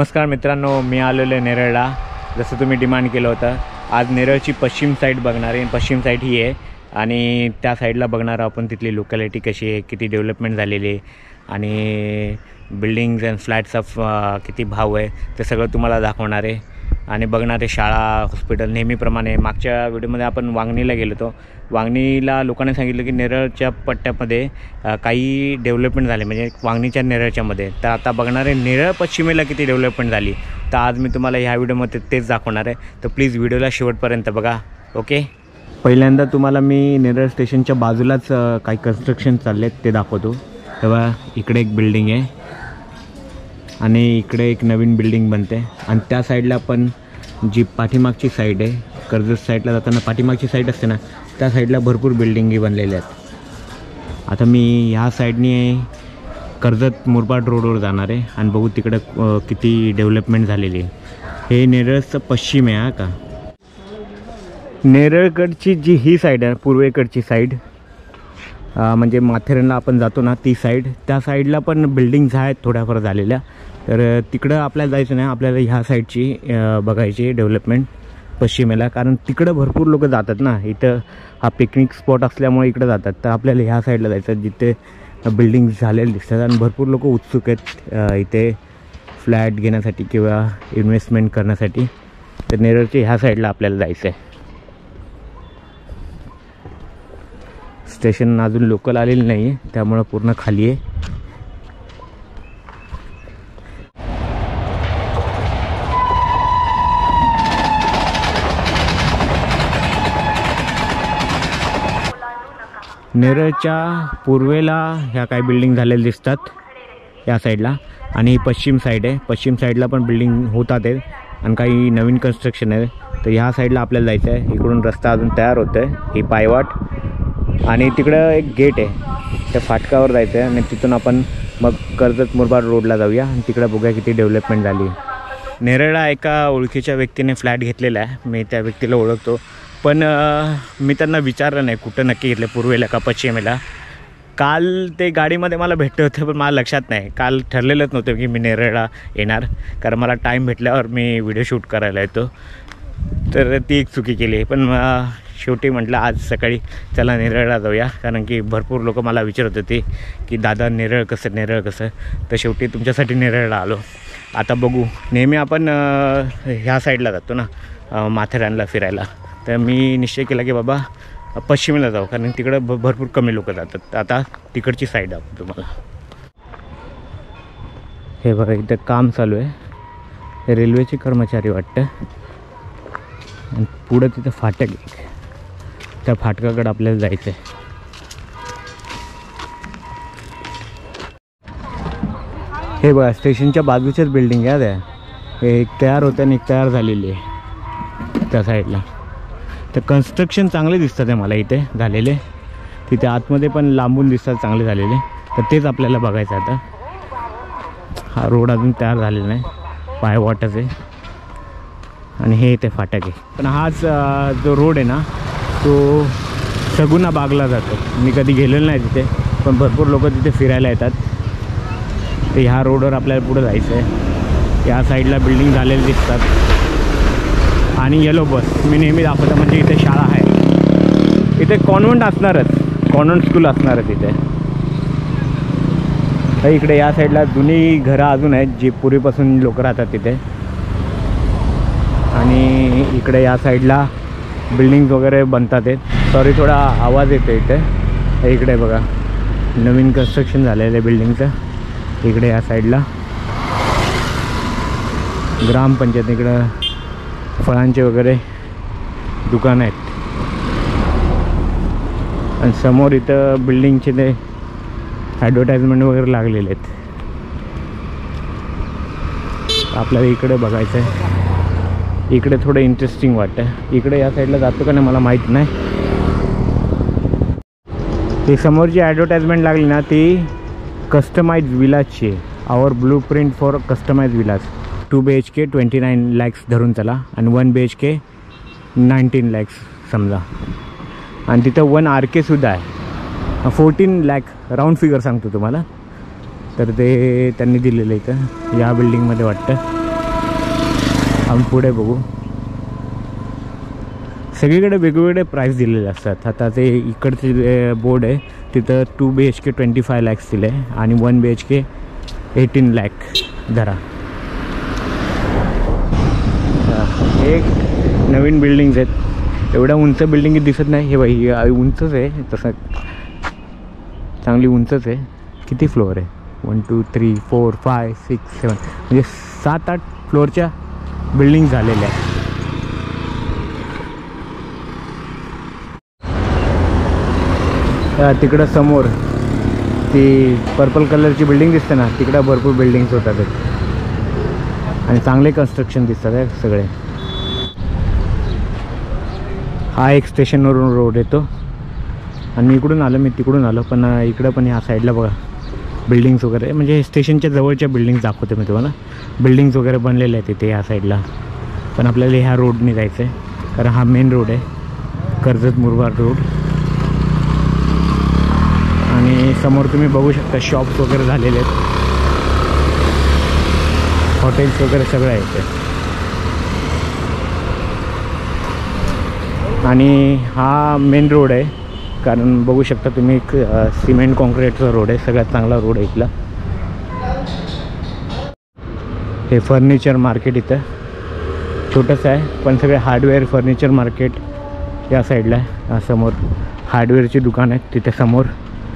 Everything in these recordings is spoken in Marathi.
नमस्कार मित्रांनो, मी आलेलो आहे नेरळला. जसं तुम्ही डिमांड केलं होतं, आज नेरळची पश्चिम साईड बघणार आहे. पश्चिम साईड ही आहे आणि त्या साईडला बघणार आपण तिथली लोकॅलिटी कशी आहे, किती डेव्हलपमेंट झालेली आहे आणि बिल्डिंग्स अँड फ्लॅट्सचा किती भाव आहे ते सगळं तुम्हाला दाखवणार आहे. आणि बघणार आहे शाळा, हॉस्पिटल. नेहमीप्रमाणे मागच्या व्हिडिओमध्ये आपण वांगणीला गेलो होतो. वांगणीला लोकांनी सांगितलं की नेरळच्या पट्ट्यामध्ये काही डेव्हलपमेंट झाले, म्हणजे वांगणीच्या नेरळच्यामध्ये. तर आता बघणार आहे नेरळ पश्चिमेला किती डेव्हलपमेंट झाली. तर आज मी तुम्हाला ह्या व्हिडिओमध्ये तेच दाखवणार आहे. तर प्लीज व्हिडिओला शेवटपर्यंत बघा. ओके, पहिल्यांदा तुम्हाला मी नेरळ स्टेशनच्या बाजूलाच काही कन्स्ट्रक्शन चालले आहेत ते दाखवतो. तेव्हा इकडे एक बिल्डिंग आहे आणि इकडे एक नवीन बिल्डिंग बनते आणि त्या साईडला पण जी पाठीमागची साईड आहे, कर्जत साईडला जाताना पाठीमागची साईड असते ना, त्या साईडला भरपूर बिल्डिंगी बनलेल्या आहेत. आता मी ह्या साईडने कर्जत मुरबाड रोडवर जाणार आहे आणि बघू तिकडं किती डेव्हलपमेंट झालेली आहे. हे नेरळचं पश्चिम आहे. का नेरळकडची जी ही साईड आहे, पूर्वेकडची साईड, म्हणजे माथेरानला आपण जातो ना ती साईड, त्या साईडला पण बिल्डिंग्स आहेत थोड्याफार झालेल्या. तर तिकडं आपल्याला जायचं नाही, आपल्याला ह्या साईडची बघायची डेव्हलपमेंट पश्चिमेला, कारण तिकडं भरपूर लोक जातात ना. इथं हा पिकनिक स्पॉट असल्यामुळे इकडं जातात. तर आपल्याला ह्या साईडला जायचं जिथे बिल्डिंग्स झालेले दिसतात आणि भरपूर लोक उत्सुक आहेत इथे फ्लॅट घेण्यासाठी किंवा इन्व्हेस्टमेंट करण्यासाठी. तर नेरळच्या ह्या साईडला आपल्याला जायचं आहे. स्टेशन अजून लोकल आलेलं नाही आहे, त्यामुळं पूर्ण खाली आहे. नेरळच्या पूर्वेला ह्या काही बिल्डिंग झालेल्या दिसतात या साईडला आणि ही पश्चिम साईड आहे. पश्चिम साईडला पण बिल्डिंग होतात आहे आणि काही नवीन कन्स्ट्रक्शन आहे. तर ह्या साईडला आपल्याला जायचं आहे. इकडून रस्ता अजून तयार होतो आहे, ही पायवाट, आणि तिकडं एक गेट आहे, त्या फाटकावर जायचं आहे आणि तिथून आपण मग कर्जत मुरबाड रोडला जाऊया आणि तिकडं बघूया किती डेव्हलपमेंट झाली. नेरळला एका ओळखीच्या व्यक्तीने फ्लॅट घेतलेला आहे. मी त्या व्यक्तीला ओळखतो, पण मी त्यांना विचारलं नाही कुठं नक्की घेतलं, पूर्वेला का पश्चिमेला. काल ते गाडीमध्ये मला भेटलं होतं, पण मला लक्षात नाही. काल ठरलेलंच नव्हतं की मी नेरळला येणार, कारण मला टाईम भेटल्यावर मी व्हिडिओ शूट करायला येतो. तर ती एक चुकी केली. पण शेवटी म्हटलं आज सकाळी चला नेरळला जाऊया, कारण की भरपूर लोक मला विचारत होते की दादा नेरळ कसं, नेरळ कसं. तर शेवटी तुमच्यासाठी नेरळला आलो. आता बघू, नेहमी आपण ह्या साईडला जातो ना माथेरानला फिरायला. तर मी निश्चय केला की बाबा पश्चिमेला जाऊ, कारण तिकडं भरपूर कमी लोक जातात. आता तिकडची साईड दाखवतो तुम्हाला. हे बघा, इथं काम चालू आहे. हे रेल्वेचे कर्मचारी वाटतं आणि पुढं तिथं फाटक आहे, त्या फाटकाकडे आपल्याला जायचं आहे. हे बघा, स्टेशनच्या बाजूच्याच बिल्डिंग आहे त्या. हे एक तयार होतं आणि एक तयार झालेली आहे त्या साईडला. तर कन्स्ट्रक्शन चांगले दिसतात आहे मला इथे झालेले. तिथे आतमध्ये पण लांबून दिसतात चांगले झालेले. तर तेच आपल्याला बघायचं आता. हा रोड अजून तयार झालेला नाही, पायवाटच आहे आणि हे इथे फाटक आहे. पण हाच जो रोड आहे ना, तो सगुना बागला जातो. मी कधी गेलेलो नाही तिथे, पण भरपूर लोक तिथे फिरायला येतात. तर ह्या रोडवर आपल्याला पुढं जायचं आहे. या साईडला बिल्डिंग झालेले दिसतात आणि येलो बस मी नेहमी दाखवतो. म्हणजे इथे शाळा आहे, इथे कॉन्व्हेंट असणारच, कॉन्व्हेंट स्कूल असणारच इथे. तर इकडे या साईडला जुनी घरं अजून आहेत जी पूर्वीपासून लोक राहतात तिथे. आणि इकडे या साईडला बिल्डिंग्स वगैरे बनतात आहेत. सॉरी, थोडा आवाज येतो इथे. इकडे बघा, नवीन कन्स्ट्रक्शन झालेलं आहे बिल्डिंगचं. इकडे या साईडला ग्रामपंचायत, इकडं फळांचे वगैरे दुकान आहेत आणि समोर इथं बिल्डिंगचे ते ॲडव्हर्टाइजमेंट वगैरे लागलेले आहेत. आपल्याला इकडे बघायचं आहे. इकडे थोडं इंटरेस्टिंग वाटतं. इकडे या साईडला जातो का नाही मला माहीत नाही. ती समोर जी ॲडव्हर्टाइजमेंट लागली ना, ती कस्टमाइज विलाजची आहे. Our blueprint for customize village. 2 BHK 29 lakhs धरून चला आणि 1 BHK 19 lakhs समजा. आणि तिथं 1 RK सुद्धा आहे. 14 lakh राऊंड फिगर सांगतो तुम्हाला. तर ते त्यांनी दिलेलं इथं या बिल्डिंगमध्ये वाटतं. आम्ही पुढे बघू. सगळीकडे वेगवेगळे प्राईस दिलेले असतात. आता ते इकडचे बोर्ड आहे तिथं 2 BHK 25 lakhs दिले आणि 1 BHK 18 lakh धरा. हे नवीन बिल्डिंग्स आहेत. एवढ्या उंच बिल्डिंग दिसत नाही. हे बाई उंचच आहे, तसं चांगली उंचच आहे. किती फ्लोअर आहे? 1 2 3 4 5 6 7 म्हणजे 7-8 फ्लोअरच्या बिल्डिंग झालेल्या आहेत. तिकडं समोर ती पर्पल कलरची बिल्डिंग दिसते ना, तिकडं भरपूर बिल्डिंग्स होतात आणि चांगले कन्स्ट्रक्शन दिसतात आहे सगळे. हा एक स्टेशनवरून रोड येतो आणि मी इकडून आलो, मी तिकडून आलो, पण इकडं पण ह्या साईडला बघा बिल्डिंग्स वगैरे, म्हणजे स्टेशनच्या जवळच्या बिल्डिंग्स दाखवते मी तुम्हाला. बिल्डिंग्स वगैरे बनलेल्या आहेत तिथे ह्या साईडला. पण आपल्याला ह्या रोडने जायचं आहे कारण हा मेन रोड आहे, कर्जत मुरबाड रोड. आणि समोर तुम्ही बघू शकता शॉप्स वगैरे झालेले आहेत, हॉटेल्स वगैरे सगळं आहे इथे. आणि हा मेन रोड आहे कारण बघू शकता तुम्ही सिमेंट कॉन्क्रीटचा रोड आहे, सगळ्यात चांगला रोड आहे इथला. हे फर्निचर मार्केट इथं छोटंसं आहे पण सगळे हार्डवेअर फर्निचर मार्केट या साईडला आहे. समोर हार्डवेअरची दुकान आहे तिथे समोर.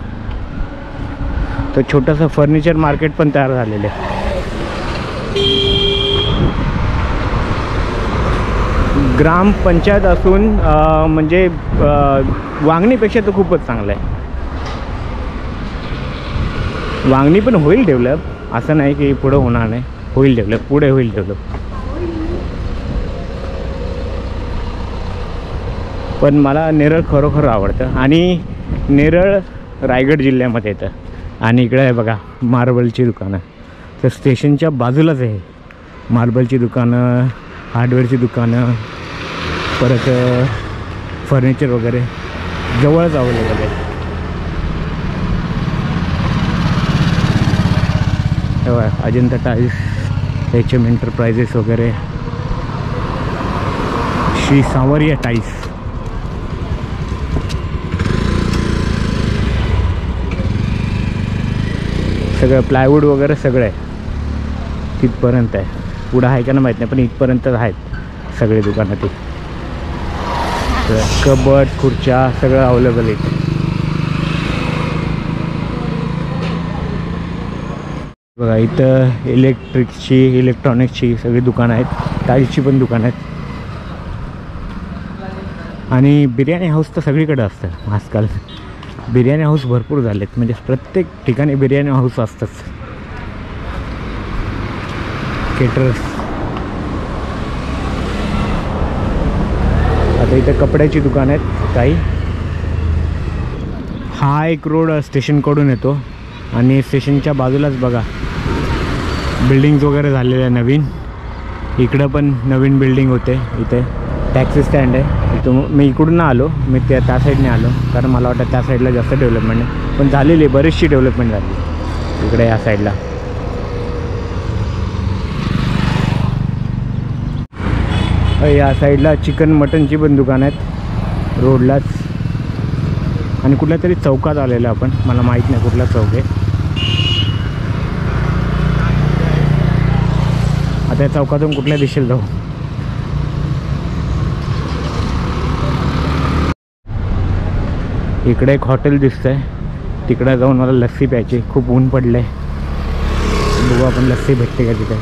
तर छोटंसं फर्निचर मार्केट पण तयार झालेलं आहे. ग्रामपंचायत असून म्हणजे वांगणीपेक्षा तर खूपच चांगलं आहे. वांगणी पण होईल डेव्हलप, असं नाही की पुढं होणार नाही, होईल डेव्हलप, पुढे होईल डेव्हलप. पण मला नेरळ खरोखर आवडतं आणि नेरळ रायगड जिल्ह्यामध्ये येतं. आणि इकडे आहे बघा मार्बलची दुकानं, तर स्टेशनच्या बाजूलाच आहे मार्बलची दुकानं, हार्डवेअरची दुकानं, परत फर्निचर वगैरे जवळच अवेलेबल आहे. तेव्हा अजंता टाईल्स, HM एंटरप्राइजेस वगैरे, श्री सांवरिया टाईल्स. सगळं प्लायवूड वगैरे सगळं आहे तिथपर्यंत आहे. पुढं आहे का ना माहीत नाही पण इथपर्यंतच आहेत सगळे दुकानं. ते कबर्ड, खुर्च्या सगळं अवेलेबल आहे. बघा इथं इलेक्ट्रॉनिक्सची सगळी दुकानं आहेत, टाईल्सची पण दुकानं आहेत. आणि बिर्याणी हाऊस तर सगळीकडे असतं आजकाल. बिर्याणी हाऊस भरपूर झालेत, म्हणजे प्रत्येक ठिकाणी बिर्याणी हाऊस असतंच. केटरर्स. आता इथं कपड्याची दुकान आहेत काही. हा एक रोड स्टेशनकडून येतो आणि स्टेशनच्या बाजूलाच बघा बिल्डिंग्स वगैरे झालेल्या आहे नवीन. इकडं पण नवीन बिल्डिंग होते. इथे टॅक्सी स्टँड आहे. इथं मी इकडून आलो, मी त्या साईडने आलो कारण मला वाटतं त्या साईडला जास्त डेव्हलपमेंट आहे, पण झालेली आहे, बरीचशी डेव्हलपमेंट झाली इकडे या साईडला. या साईडला चिकन मटनची पण दुकान आहेत रोडलाच. आणि कुठल्या तरी चौकात आलेलं आपण, मला माहीत नाही कुठला चौक आहे. आता या चौकातून कुठल्या दिशेला जाऊ? इकडे एक हॉटेल दिसतंय, तिकडे जाऊन मला लस्सी प्यायची. खूप ऊन पडलं आहे, बघू आपण लस्सी भेटते का तिथे.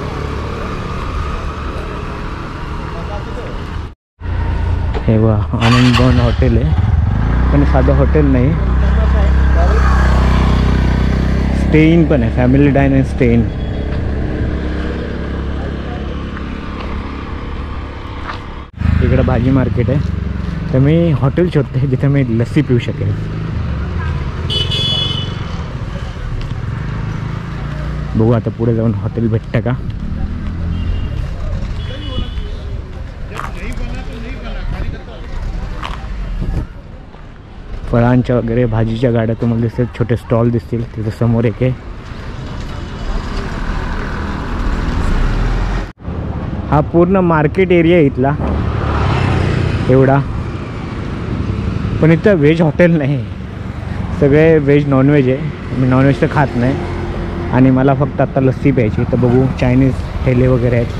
हे बघा आनंद भवन हॉटेल आहे, पण साधं हॉटेल नाही, स्टे इन पण आहे, family dine and stay in. इकडं भाजी मार्केट आहे, तर मी हॉटेल शोधते जिथे मी लस्सी पिऊ शकेल. बघू आता पुढे जाऊन हॉटेल भेटतं का. फळांच्या वगैरे भाजीच्या गाड्या तुम्हाला दिसतील, छोटे स्टॉल दिसतील तिथे समोर एक आहे. हा पूर्ण मार्केट एरिया आहे इथला एवढा, पण इथं व्हेज हॉटेल नाही, सगळे व्हेज नॉनव्हेज आहे. मी नॉनव्हेज तर खात नाही आणि मला फक्त आत्ता लस्सी प्यायची. तर बघू चायनीज ठेले वगैरे आहेत.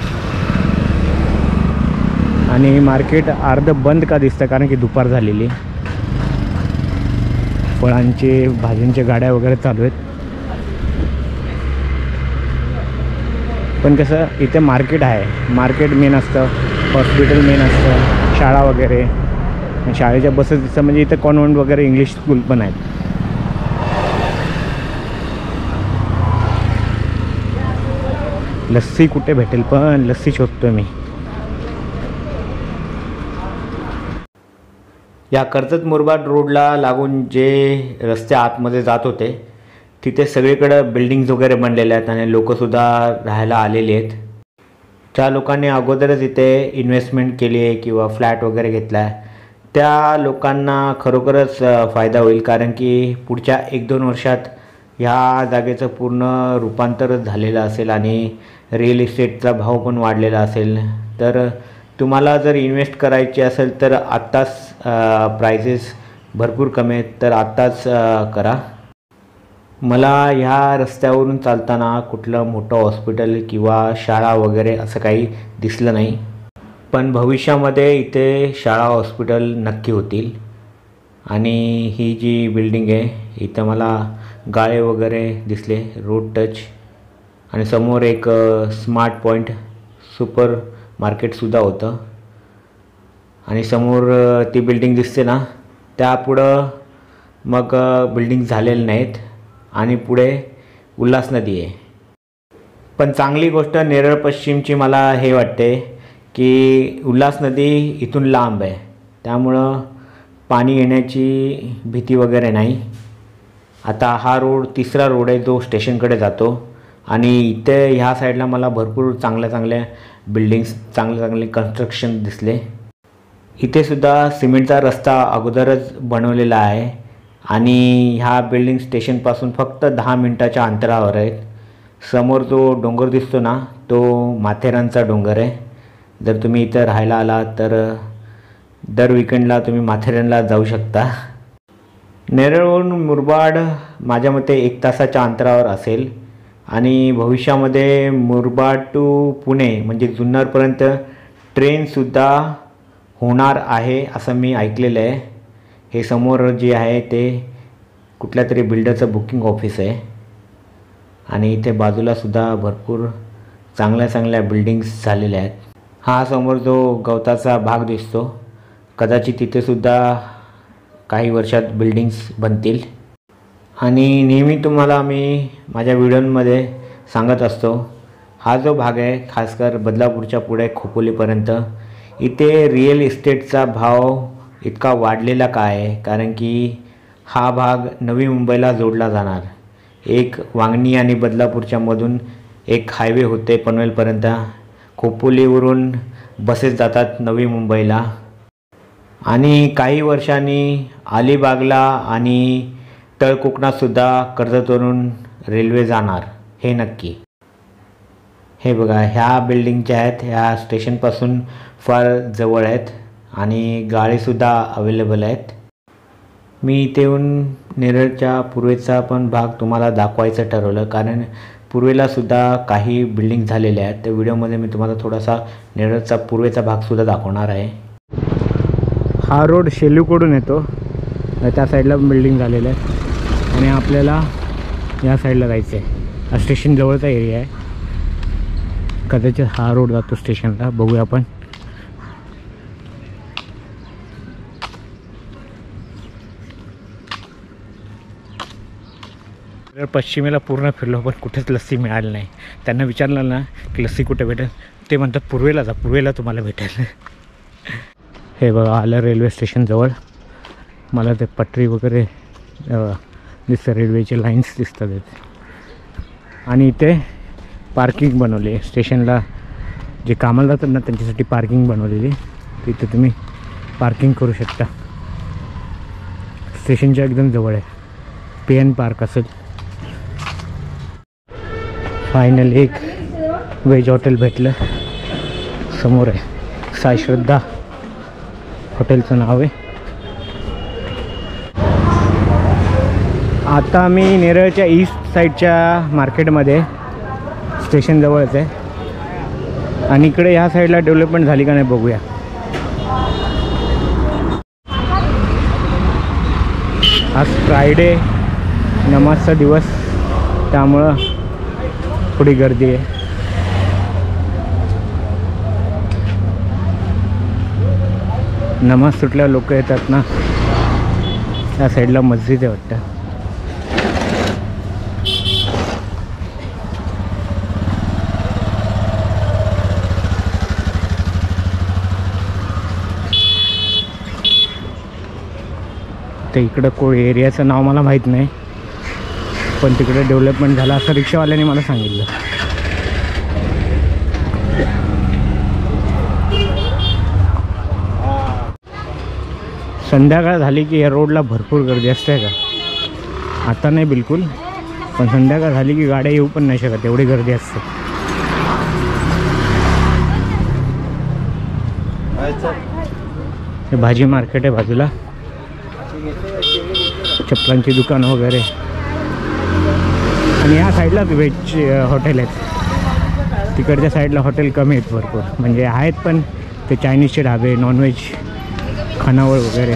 आणि मार्केट अर्धं बंद का दिसतं, कारण की दुपार झालेली. फळांचे भाज्यांच्या गाड्या वगैरे चालू आहेत. पण कसं इथे मार्केट आहे, मार्केट मेन असतं, हॉस्पिटल मेन असतं, शाळा वगैरे, शाळेच्या बसेस दिसतं. म्हणजे इथं कॉन्व्हेंट वगैरे इंग्लिश स्कूल पण आहेत. लस्सी कुठे भेटेल, पण लस्सी शोधतोय मी. या कर्जत मुरबाड रोडला लागून जे रस्ते आतमध्ये जात होते तिथे सगळीकडं बिल्डिंग्स वगैरे बनलेल्या आहेत आणि लोकंसुद्धा राहायला आलेली आहेत. ज्या लोकांनी अगोदरच इथे इन्व्हेस्टमेंट केली आहे किंवा फ्लॅट वगैरे घेतला आहे त्या लोकांना खरोखरच फायदा होईल, कारण की पुढच्या 1-2 वर्षात ह्या जागेचं पूर्ण रूपांतर झालेलं असेल आणि रिअल इस्टेटचा भाव पण वाढलेला असेल. तर तुम्हाला जर इन्व्हेस्ट करायची असेल तर आत्ताच प्राइसेस भरपूर कमी आहेत, तर आत्ताच करा. मला ह्या रस्त्यावरून चालताना कुठलं मोठं हॉस्पिटल किंवा शाळा वगैरे असं काही दिसलं नाही, पण भविष्यामध्ये इथे शाळा हॉस्पिटल नक्की होतील. आणि ही जी बिल्डिंग आहे इथं मला गाळे वगैरे दिसले, रोड टच, आणि समोर एक स्मार्ट पॉईंट सुपर मार्केटसुद्धा होतं. आणि समोर ती बिल्डिंग दिसते ना, त्यापुढं मग बिल्डिंग झालेले नाहीत आणि पुढे उल्हास नदी आहे. पण चांगली गोष्ट नेरळ पश्चिमची मला हे वाटते की उल्हास नदी इथून लांब आहे, त्यामुळं पाणी येण्याची भीती वगैरे नाही. आता हा रोड 3रा रोड आहे जो स्टेशनकडे जातो आणि इथे ह्या साईडला मला भरपूर चांगल्या बिल्डिंग्स, चांगले कन्स्ट्रक्शन दिसले. इथे सुद्धा सिमेंटचा रस्ता अगोदरच बनवलेला आहे आणि ह्या बिल्डिंग स्टेशनपासून फक्त 10 मिनिटाच्या अंतरावर आहेत. समोर जो डोंगर दिसतो ना तो माथेरानचा डोंगर आहे. जर तुम्ही इथं राहायला आलात तर दर विकेंडला तुम्ही माथेरानला जाऊ शकता. नेरळहून मुरबाड माझ्या मते 1 तासाच्या अंतरावर असेल आणि भविष्यामध्ये मुरबाड टू पुणे म्हणजे जुन्नरपर्यंत ट्रेनसुद्धा होणार आहे असं मी ऐकलेलं आहे. हे समोर जे आहे ते कुठल्या तरी बिल्डरचं बुकिंग ऑफिस आहे आणि इथे बाजूलासुद्धा भरपूर चांगल्या बिल्डिंग्स झालेल्या आहेत. हा समोर जो गवताचा भाग दिसतो कदाचित तिथेसुद्धा काही वर्षात बिल्डिंग्स बनतील. आणि नेहमी तुम्हाला मी माझ्या व्हिडिओमध्ये सांगत असतो, हा जो भाग आहे खासकर बदलापूरच्या पुढे खोपोलीपर्यंत इथे रिअल इस्टेटचा भाव इतका वाढलेला का आहे, कारण की हा भाग नवी मुंबईला जोडला जाणार. एक वांगणी आणि बदलापूरच्या मधून एक हायवे होते पनवेलपर्यंत. खोपोलीवरून बसेस जातात नवी मुंबईला आणि काही वर्षांनी अलिबागला आणि तळकोकणातसुद्धा कर्जतवरून रेल्वे जाणार, हे नक्की. हे बघा, ह्या बिल्डिंग ज्या आहेत ह्या स्टेशनपासून फार जवळ आहेत आणि गाडीसुद्धा अवेलेबल आहेत. मी इथे येऊन नेरळच्या पूर्वेचा पण भाग तुम्हाला दाखवायचं ठरवलं, कारण पूर्वेलासुद्धा काही बिल्डिंग झालेल्या आहेत. त्या व्हिडिओमध्ये मी तुम्हाला थोडासा नेरळचा पूर्वेचा भागसुद्धा दाखवणार आहे. हा रोड शेलूकडून येतो, त्या साईडला बिल्डिंग झालेल्या आहेत आणि आपल्याला या साईडला जायचं आहे. हा स्टेशन जवळचा एरिया आहे, कदाचित हा रोड जातो स्टेशनला, बघूया आपण. पश्चिमेला पूर्ण फिरलो पण कुठेच लस्सी मिळाली नाही. त्यांना विचारलं ना की लस्सी कुठे भेटेल, ते म्हणतात पूर्वेला जा, पूर्वेला तुम्हाला भेटेल. हे बघा आलं रेल्वे स्टेशन जवळ. मला ते पटरी वगैरे दिसतं, रेल्वेचे लाईन्स दिसतात इथे. आणि इथे पार्किंग बनवली आहे स्टेशनला, जे कामाला जातात ना त्यांच्यासाठी पार्किंग बनवलेली. तिथे तुम्ही पार्किंग करू शकता. स्टेशनच्या एकदम जवळ आहे. PN पार्क असेल. फायनल एक व्हेज हॉटेल भेटलं समोर आहे साई श्रद्धा हॉटेलचं नाव आहे. आता मी नेरळच्या ईस्ट साईडच्या मार्केटमध्ये स्टेशन जवळच आहे आणि इकडे ह्या साईडला डेव्हलपमेंट झाली का नाही बघूया. आज फ्रायडे नमाजचा दिवस त्यामुळं थोडी गर्दी आहे. नमाज सुटल्यावर लोक येतात ना, त्या साईडला मस्जिद आहे वाटतं. ते इकडं कोण एरियाचं नाव मला माहीत नाही, पण तिकडे डेव्हलपमेंट झालं असं रिक्षावाल्याने मला सांगितलं. संध्याकाळ झाली की या रोडला भरपूर गर्दी असते का. आता नाही बिलकुल, पण संध्याकाळ झाली की गाड्या येऊ पण नाही शकत, एवढी गर्दी असते. हे भाजी मार्केट आहे बाजूला, चप्पलांची दुकानं वगैरे, आणि या साईडला व्हेज हॉटेल आहेत. तिकडच्या साईडला हॉटेल कमी आहेत भरपूर, म्हणजे आहेत पण ते चायनीजचे ढाबे, नॉनव्हेज खानावळ वगैरे.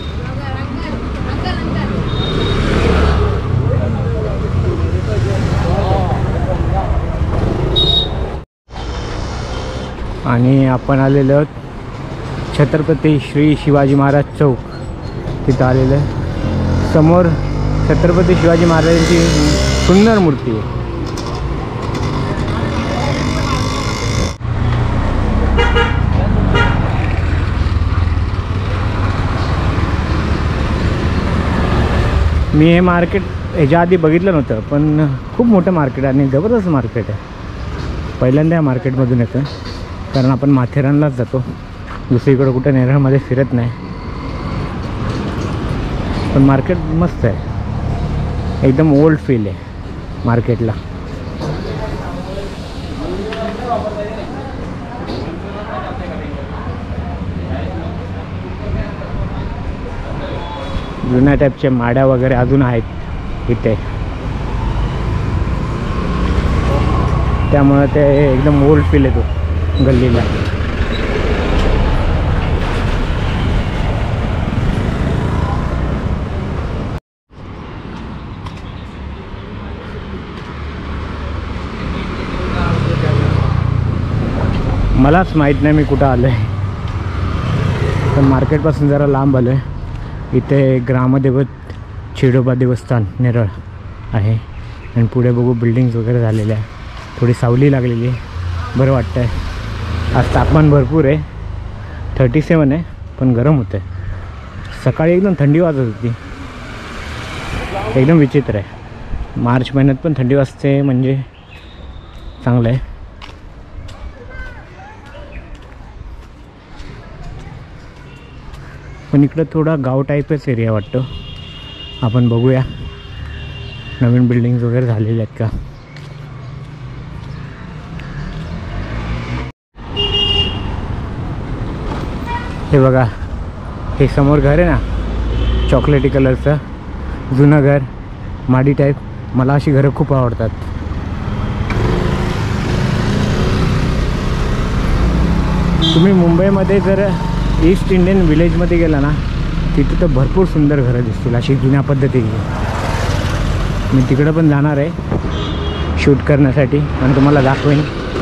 आणि आपण आलेलो आहोत छत्रपती श्री शिवाजी महाराज चौक, तिथं आलेलं आहे. समोर छत्रपती शिवाजी महाराजांची सुंदर मूर्ती आहे. मी हे मार्केट ह्याच्या आधी बघितलं नव्हतं, पण खूप मोठं मार्केट आणि जबरदस्त मार्केट आहे. पहिल्यांदा या मार्केटमधून येतं, कारण आपण माथेरानलाच जातो, दुसरीकडं कुठं नेरळमध्ये फिरत नाही. पण मार्केट मस्त आहे, एकदम ओल्ड फील आहे मार्केटला. जुन्या टाईपच्या माड्या वगैरे अजून आहेत इथे, त्यामुळे ते एकदम ओल्ड फील येतो गल्लीला. मलाच माहीत नाही मी कुठं आलो आहे, पण मार्केटपासून जरा लांब आलो आहे. इथे ग्रामदेवत चिडोबा देवस्थान नेरळ आहे, आणि पुढे बघू बिल्डिंग्स वगैरे झालेल्या आहे. थोडी सावली लागलेली आहे, बरं वाटतं आहे. आज तापमान भरपूर आहे, 37 आहे, पण गरम होतं आहे. सकाळी एकदम थंडी वाजत होती, एकदम विचित्र आहे. मार्च महिन्यात पण थंडी वाजते म्हणजे चांगलं आहे. पण इकडं थोडा गाव टाईपच एरिया वाटतो. आपण बघूया नवीन बिल्डिंग्स वगैरे झालेल्या आहेत का. हे बघा, हे समोर घर आहे ना, चॉकलेटी कलरचं जुनं घर, माडी टाईप. मला अशी घरं खूप आवडतात. तुम्ही मुंबईमध्ये जर ईस्ट इंडियन विलेजमध्ये गेला ना, तिथे तर भरपूर सुंदर घरं दिसतील अशी जुन्या पद्धतीची. मी तिकडं पण जाणार आहे शूट करण्यासाठी आणि तुम्हाला दाखवेन.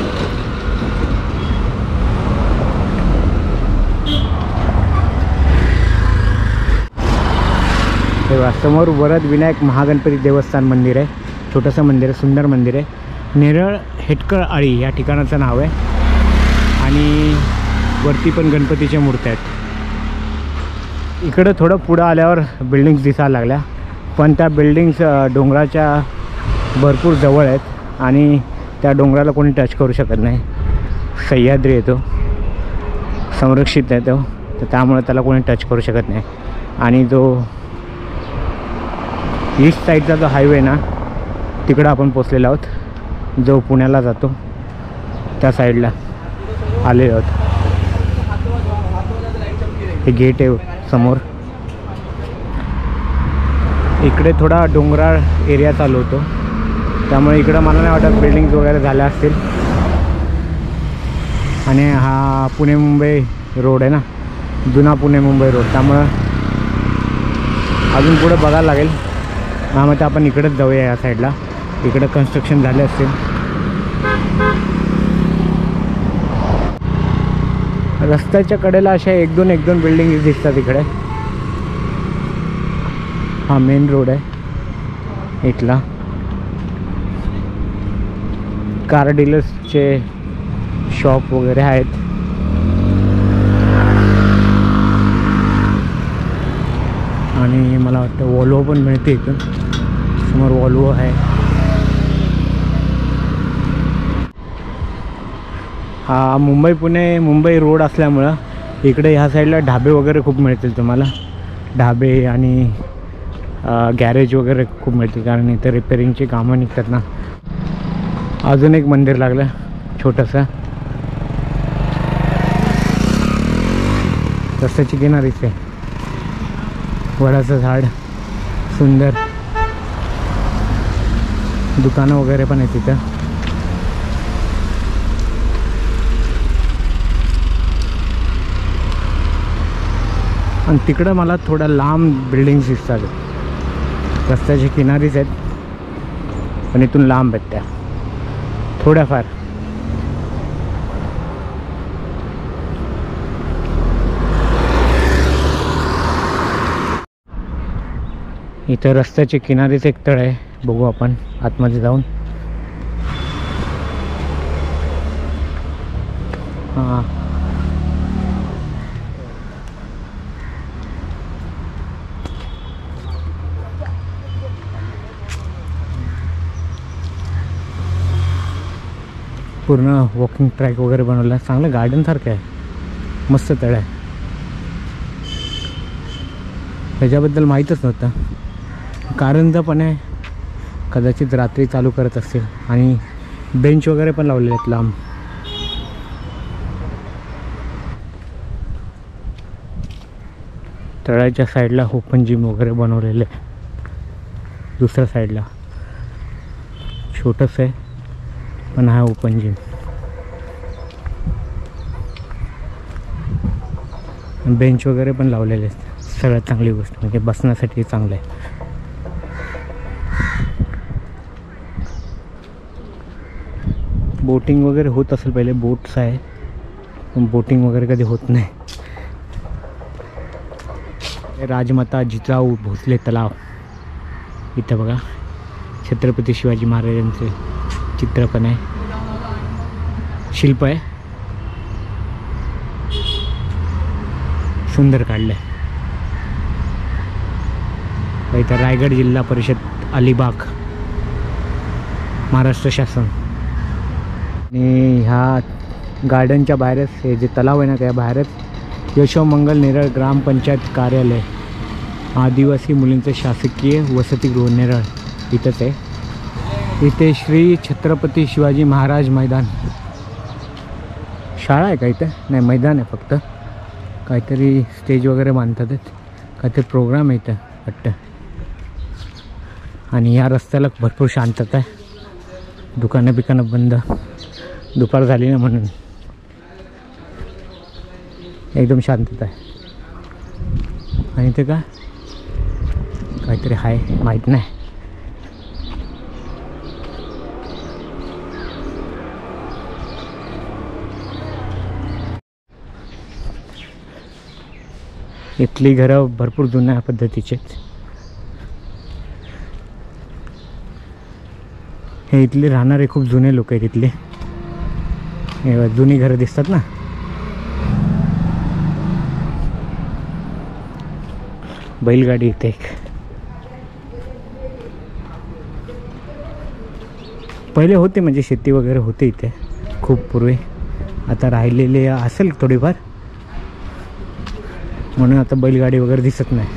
तेव्हा समोर वरद विनायक महागणपती देवस्थान मंदिर आहे, छोटंसं मंदिर आहे, सुंदर मंदिर आहे. नेरळ हेटकळ आळी या ठिकाणाचं नाव आहे, आणि वरती पण गणपतीच्या मूर्त्या आहेत. इकडं थोडं पुढं आल्यावर बिल्डिंग्स दिसायला लागल्या, पण त्या बिल्डिंग्स डोंगराच्या भरपूर जवळ आहेत आणि त्या डोंगराला कोणी टच करू शकत नाही. सह्याद्री येतो, संरक्षित आहे तो, तर त्यामुळे त्याला कोणी टच करू शकत नाही. आणि जो ईस्ट साईडचा जो हायवे ना, तिकडं आपण पोचलेलो आहोत, जो पुण्याला जातो त्या साईडला. आले आहोत. हे गेट आहे समोर. इकडे थोडा डोंगराळ एरिया चालू होतो, त्यामुळे इकडं मला नाही वाटत बिल्डिंग्स वगैरे झाल्या असतील. आणि हा पुणे मुंबई रोड आहे ना, जुना पुणे मुंबई रोड, त्यामुळं अजून पुढे बघायला लागेल. त्यामुळे आपण इकडेच जाऊया या साईडला. इकडं कन्स्ट्रक्शन झाले असतील. रस्त्याच्या कडेला अशा एक दोन बिल्डिंग दिसतात इकडे. हा मेन रोड आहे इथला. कार डीलर्सचे शॉप वगैरे आहेत. आणि मला वाटतं वॉल्वो पण मिळते इथून. समोर वॉल्वो आहे. हा मुंबई रोड असल्यामुळं इकडे ह्या साईडला ढाबे वगैरे खूप मिळतील तुम्हाला. ढाबे आणि गॅरेज वगैरे खूप मिळतील, कारण इथं रिपेरिंगची कामं निघतात ना. अजून एक मंदिर लागलं छोटंसं रस्त्याची किनारीच आहे. वडाचं झाड, सुंदर दुकानं वगैरे पण आहे तिथं. आणि तिकडं मला थोड्या लांब बिल्डिंग्स दिसतात. रस्त्याच्या किनारीच आहेत, पण इथून लांब आहेत त्या थोड्याफार. इथं रस्त्याच्या किनारीच एक तळ आहे. बघू आपण आतमध्ये जाऊन. हां, पूर्ण वॉकिंग ट्रॅक वगैरे बनवला आहे. चांगलं गार्डन सारखं आहे. मस्त तळ आहे. ह्याच्याबद्दल माहीतच नव्हतं. कारंजा पण आहे, कदाचित रात्री चालू करत असतील. आणि बेंच वगैरे पण लावलेले आहेत लांब. तळाच्या साईडला ओपन जिम वगैरे बनवलेलं आहे. दुसऱ्या साईडला छोटंसं आहे, पण हा ओपन जिम. बेंच वगैरे पण लावलेले आहेत. सगळ्यात चांगली गोष्ट म्हणजे बसण्यासाठी चांगलं आहे. बोटिंग वगैरे होत असेल. पहिले बोट्स आहे, पण बोटिंग वगैरे कधी होत नाही. राजमाता जिजाऊ भोसले तलाव इथं बघा. छत्रपती शिवाजी महाराजांचे चित्र पण आहे, शिल्प आहे. सुंदर काढलं आहे. इथं रायगड जिल्हा परिषद अलिबाग, महाराष्ट्र शासन. आणि ह्या गार्डनच्या बाहेरच हे जे तलाव आहे ना, त्या बाहेरच यशोमंगल नेरळ ग्रामपंचायत कार्यालय, आदिवासी मुलींचं शासकीय वसतिगृह नेरळ इथंच आहे. इथे श्री छत्रपती शिवाजी महाराज मैदान, शाळा आहे का इथं? नाही, मैदान आहे फक्त. काहीतरी स्टेज वगैरे बांधतात, काहीतरी प्रोग्राम आहे इथं वाटतं. आणि या रस्त्याला भरपूर शांतता आहे. दुकानं बिकानं बंद, दुपार झाली ना म्हणून एकदम शांतता आहे. आणि ते काय काहीतरी आहे, माहीत नाही. इथली घरं भरपूर जुन्या पद्धतीचे. हे इथले राहणारे खूप जुने लोक आहेत. इथले जुनी घरं दिसतात ना. बैलगाडी इथे एक. पहिले होते म्हणजे शेती वगैरे होते इथे खूप पूर्वी. आता राहिलेले असेल थोडीफार, म्हणून आता बैलगाडी वगैरे दिसत नाही.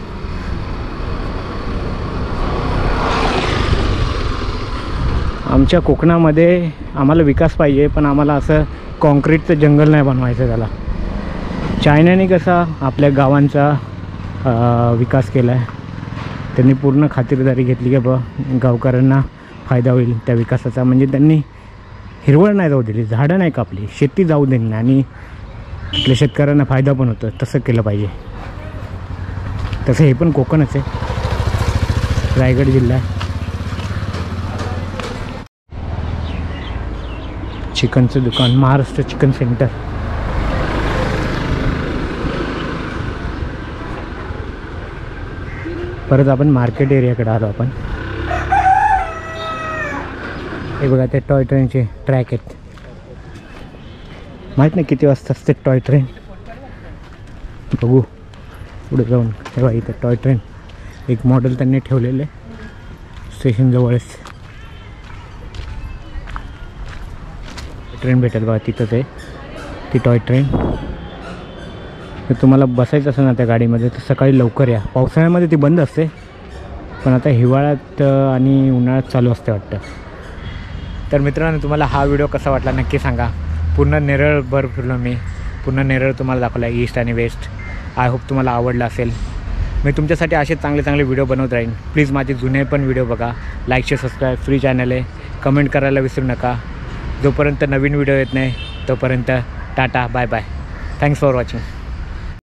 आमच्या कोकणामध्ये आम्हाला विकास पाहिजे, पण आम्हाला असं कॉन्क्रीटचं जंगल नाही बनवायचं त्याला. चायनाने कसा आपल्या गावांचा विकास केला आहे. त्यांनी पूर्ण खातिरदारी घेतली की बा गावकऱ्यांना फायदा होईल त्या विकासाचा. म्हणजे त्यांनी हिरवळ नाही जाऊ दिली, झाडं नाही कापली, शेती जाऊ दिली नाही आणि आपल्या शेतकऱ्यांना फायदा पण होतो. तसं केलं पाहिजे. तसं हे पण कोकणच आहे, रायगड जिल्हा. चिकनचं दुकान, महाराष्ट्र चिकन सेंटर. परत आपण मार्केट एरियाकडे आलो आपण. हे बघा ते टॉय ट्रेनचे ट्रॅक आहेत. माहीत नाही किती वाजता असते टॉय ट्रेन, बघू पुढे जाऊन. तेव्हा इथं टॉय ट्रेन एक मॉडेल त्यांनी ठेवलेले स्टेशनजवळच. ट्रेन भेटत बघा तिथंच आहे ती टॉय ट्रेन. तर तुम्हाला बसायचं असेल ना त्या गाडीमध्ये तर सकाळी लवकर या. पावसाळ्यामध्ये ती बंद असते, पण आता हिवाळ्यात आणि उन्हाळ्यात चालू असते वाटतं. तर मित्रांनो, तुम्हाला हा व्हिडिओ कसा वाटला नक्की सांगा. पूर्ण नेरळभर फिरलो मी, पूर्ण नेरळ तुम्हाला दाखवला, ईस्ट आणि वेस्ट. आय होप तुम्हाला आवडला असेल. मी तुमच्यासाठी असे चांगले चांगले व्हिडिओ बनवत राहीन. प्लीज माझे जुने पण व्हिडिओ बघा. Like share subscribe, free channel आहे. कमेंट करायला विसरू नका. जोपर्यंत नवीन व्हिडिओ येत नाही तोपर्यंत tata, bye bye. Thanks for watching.